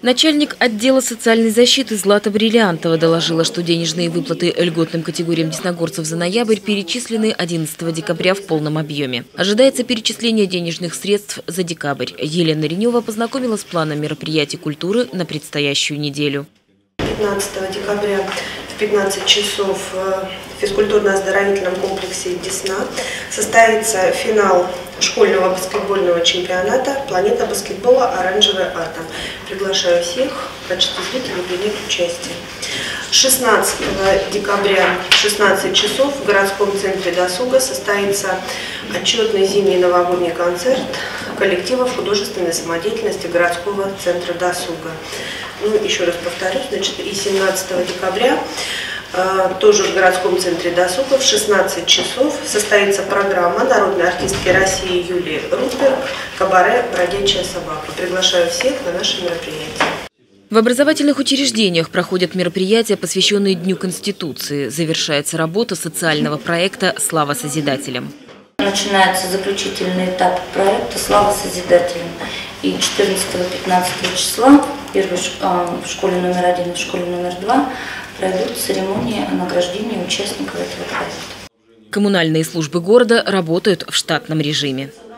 Начальник отдела социальной защиты Злата Бриллиантова доложила, что денежные выплаты льготным категориям десногорцев за ноябрь перечислены 11 декабря в полном объеме. Ожидается перечисление денежных средств за декабрь. Елена Ренева познакомила с планом мероприятий культуры на предстоящую неделю. 15 декабря в 15 часов в физкультурно-оздоровительном комплексе «Десна» состоится финал школьного баскетбольного чемпионата «Планета баскетбола. Оранжевый атом». Приглашаю всех зрителей принять участие. 16 декабря в 16 часов в городском центре досуга состоится отчетный зимний новогодний концерт коллективов художественной самодеятельности городского центра досуга. Еще раз повторюсь, и 17 декабря тоже в городском центре досуга в 16 часов состоится программа народной артистки России Юлии Рупер «Кабаре. Бродячая собака». Приглашаю всех на наше мероприятие. В образовательных учреждениях проходят мероприятия, посвященные Дню Конституции. Завершается работа социального проекта «Слава Созидателям». Начинается заключительный этап проекта «Слава Созидателям». И 14-15 числа в школе номер 1 и в школе номер 2 пройдут церемонии награждения участников этого проекта. Коммунальные службы города работают в штатном режиме.